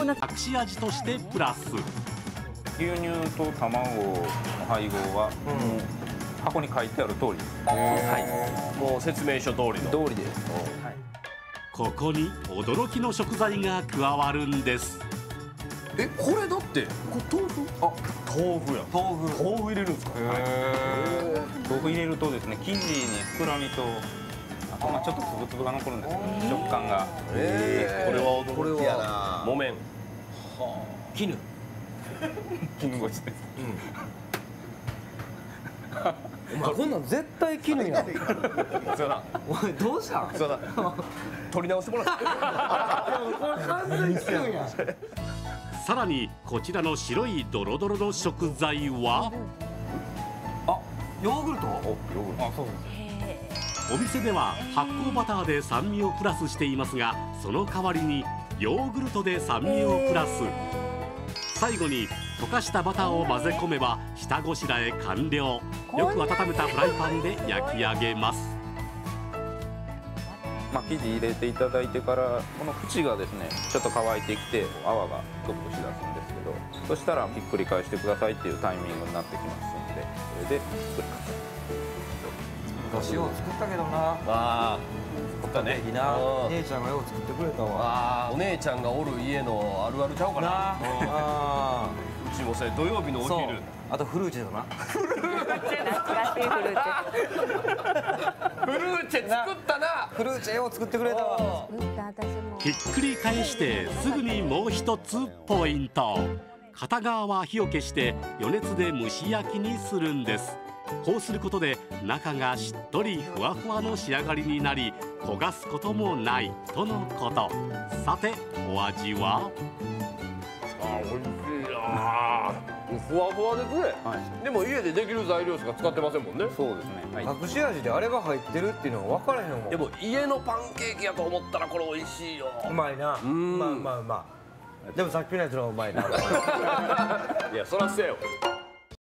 な隠し味としてプラス。 牛乳と卵の配合は、箱に書いてある通り。 もう説明書通りの。 通りで。 ここに驚きの食材が加わるんです。 これだってこれ豆腐？ 豆腐や。豆腐入れるんですか。 豆腐入れるとですね、生地に膨らみと、あとちょっとつぶつぶが残るんですよ、食感が。 これは驚きやな。木綿。 絹。 絹ごしです。 お前こんなん絶対絹やん。 そうだ。 お前どうしたん？ そうだ。取り直してもらって。 これ完全に絹やん。 さらにこちらの白いドロドロの食材はヨーグルト？ そうです。 お店では発酵バターで酸味をプラスしていますが、その代わりにヨーグルトで酸味をプラス。最後に溶かしたバターを混ぜ込めば下ごしらえ完了。よく温めたフライパンで焼き上げます。 生地入れていただいてから、この縁がですねちょっと乾いてきて泡がドッとしだすんですけど、そしたらひっくり返してくださいっていうタイミングになってきますので、それでひっくり返す。 昔よう作ったけどな。 ああ。そっかね。 いいな。姉ちゃんがよう作ってくれたわ。 ああ、お姉ちゃんがおる家のあるあるちゃうかな。 あうちもそれ土曜日のおそう。 昼。 あとフルーチェだな。 懐かしいフルーフルーチェ作ったな。 フルーチェよう作ってくれたわ。 チ私もひっくり返してすぐにもう一つポイント。片側は火を消して余熱で蒸し焼きにするんです。こうすることで中がしっとりふわふわの仕上がりになり、焦がすこともないとのこと。さてお味は？ 美味しいな。ふわふわですね。でも家でできる材料しか使ってませんもんね。 そうですね。 隠し味であれが入ってるっていうのは分からへんもん。 でも家のパンケーキやと思ったらこれ美味しいよ。 うまいな。まあ。でもさっきのやつの方がうまいな。 いや、そらせよ。